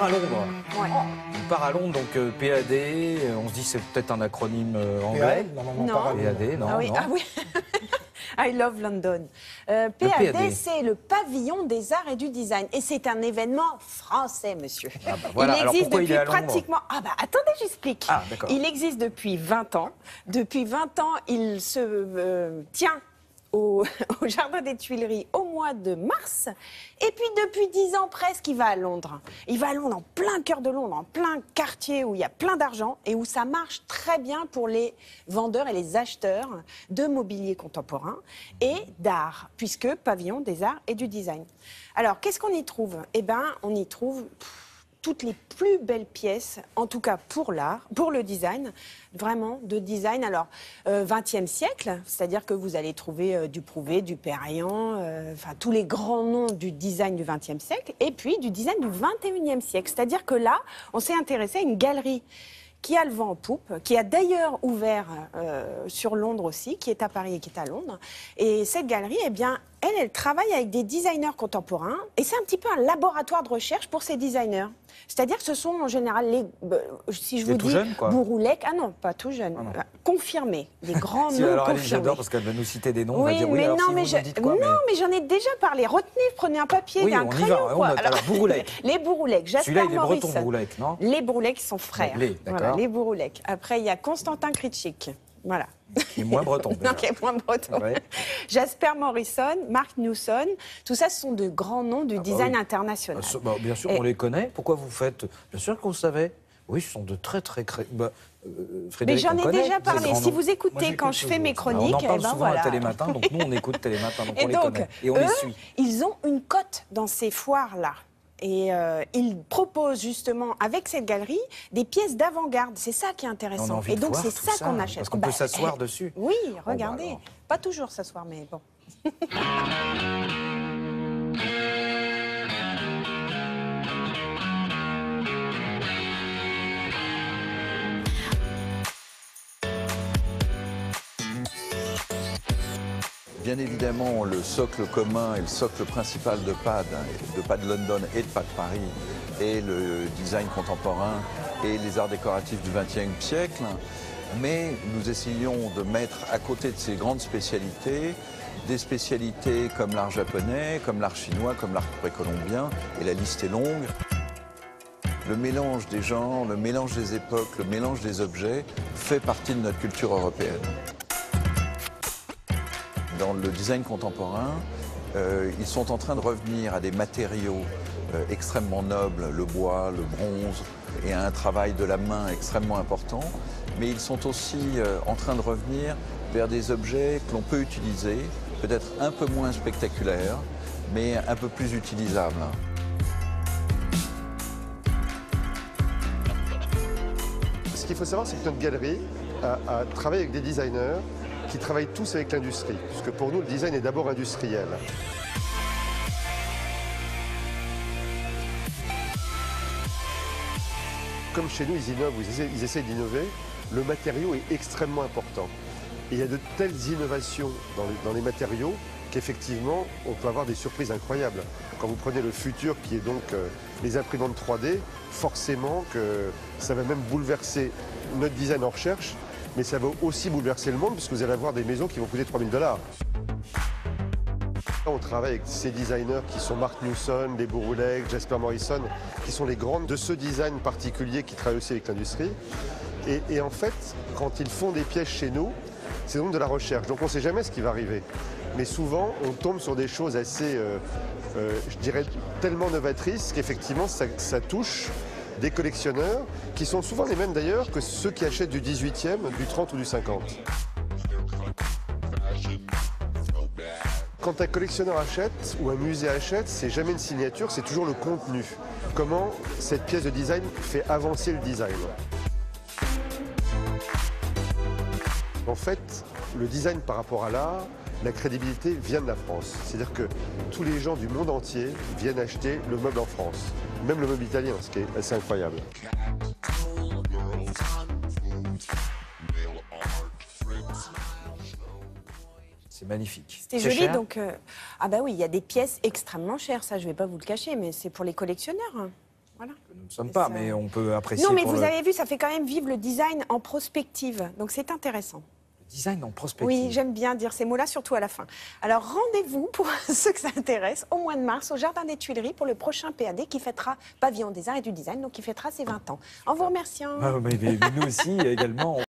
à Londres. Ouais. Il part à Londres, donc PAD, on se dit c'est peut-être un acronyme anglais. Normalement, Non. pas PAD, non, Ah oui, non. ah oui. I love London. PAD. PAD, c'est le pavillon des arts et du design. Et c'est un événement français, monsieur. Ah bah voilà. Il Alors existe pourquoi il depuis est à Londres pratiquement... Ah bah attendez, j'explique. Ah, d'accord. Il existe depuis 20 ans. Depuis 20 ans, il se tient au Jardin des Tuileries au mois de mars. Et puis depuis 10 ans presque, il va à Londres. Il va à Londres, en plein cœur de Londres, en plein quartier où il y a plein d'argent et où ça marche très bien pour les vendeurs et les acheteurs de mobilier contemporain et d'art, puisque pavillon des arts et du design. Alors, qu'est-ce qu'on y trouve? Eh bien, on y trouve toutes les plus belles pièces, en tout cas pour l'art, pour le design, vraiment de design. Alors, 20e siècle, c'est-à-dire que vous allez trouver du Prouvé, du Perriand, enfin tous les grands noms du design du 20e siècle, et puis du design du 21e siècle. C'est-à-dire que là, on s'est intéressé à une galerie qui a le vent en poupe, qui a d'ailleurs ouvert sur Londres aussi, qui est à Paris et qui est à Londres. Et cette galerie, eh bien, elle travaille avec des designers contemporains, et c'est un petit peu un laboratoire de recherche pour ces designers. C'est-à-dire que ce sont en général si je vous dis Bouroulec, ah non, pas tout jeune, confirmés, des grands si, noms alors, confirmés. J'adore parce qu'elle va nous citer des noms, on va Oui, dire mais alors, non, si mais vous nous dites quoi, mais j'en ai déjà parlé. Retenez, prenez un papier, oui, un on crayon. y va, on quoi. note. Alors, Bouroulec. Les Bouroulec, Jasper Celui-là, il est Morrison. breton, Bouroulec, non? Les Bouroulec sont frères. D'accord. Voilà, les Bouroulec. Après, il y a Constantin Critchik. Voilà. Qui est moins breton. Non, qui est moins breton. Ouais. Jasper Morrison, Mark Newson, tout ça, ce sont de grands noms du design international. Bien sûr, on les connaît. Pourquoi vous faites? Bien sûr qu'on le savait. Oui, ce sont de très, très... Mais j'en ai déjà parlé. Si vous écoutez quand je fais mes chroniques, on en parle eh ben souvent voilà. à Télématin, donc nous, on écoute Télématin, donc on les donc, connaît. Et on les suit. Ils ont une cote dans ces foires-là. Et ils proposent justement, avec cette galerie, des pièces d'avant-garde. C'est ça qui est intéressant. Et donc, c'est ça qu'on achète. Parce qu'on peut s'asseoir dessus. Oui, regardez. alors. Pas toujours s'asseoir, mais bon. Bien évidemment, le socle commun et le socle principal de PAD London et de PAD Paris, est le design contemporain et les arts décoratifs du XXe siècle. Mais nous essayons de mettre à côté de ces grandes spécialités, des spécialités comme l'art japonais, comme l'art chinois, comme l'art précolombien, et la liste est longue. Le mélange des genres, le mélange des époques, le mélange des objets fait partie de notre culture européenne. Dans le design contemporain, ils sont en train de revenir à des matériaux extrêmement nobles, le bois, le bronze, et à un travail de la main extrêmement important. Mais ils sont aussi en train de revenir vers des objets que l'on peut utiliser, peut-être un peu moins spectaculaires, mais un peu plus utilisables. Ce qu'il faut savoir, c'est que notre galerie a travaillé avec des designers qui travaillent tous avec l'industrie, puisque pour nous, le design est d'abord industriel. Comme chez nous, ils innovent, ils essaient d'innover, le matériau est extrêmement important. Et il y a de telles innovations dans les matériaux qu'effectivement, on peut avoir des surprises incroyables. Quand vous prenez le futur, qui est donc les imprimantes 3D, forcément que ça va même bouleverser notre design en recherche, mais ça va aussi bouleverser le monde, puisque vous allez avoir des maisons qui vont coûter 3 000 $. On travaille avec ces designers qui sont Mark Newson, les Bouroulec, Jasper Morrison, qui sont les grandes de ce design particulier qui travaillent aussi avec l'industrie. Et en fait, quand ils font des pièces chez nous, c'est donc de la recherche. Donc on ne sait jamais ce qui va arriver. Mais souvent, on tombe sur des choses assez, je dirais, tellement novatrices qu'effectivement, ça touche des collectionneurs qui sont souvent les mêmes d'ailleurs que ceux qui achètent du 18e, du 30 ou du 50. Quand un collectionneur achète ou un musée achète, c'est jamais une signature, c'est toujours le contenu. Comment cette pièce de design fait avancer le design. En fait, le design par rapport à l'art, la crédibilité vient de la France. C'est-à-dire que tous les gens du monde entier viennent acheter le meuble en France. Même le meuble italien, ce qui est assez incroyable. C'est magnifique. C'est joli, cher. Donc... ah bah oui, il y a des pièces extrêmement chères, ça je ne vais pas vous le cacher, mais c'est pour les collectionneurs. Voilà. Nous ne sommes pas, Ça- mais on peut apprécier. Non, mais pour vous le avez vu, ça fait quand même vivre le design en prospective. Donc c'est intéressant. design en prospective. Oui, j'aime bien dire ces mots-là, surtout à la fin. Alors rendez-vous pour ceux que ça intéresse au mois de mars au Jardin des Tuileries pour le prochain PAD qui fêtera Pavillon des Arts et du Design, donc qui fêtera ses 20 ans. En vous remerciant. Mais nous aussi également.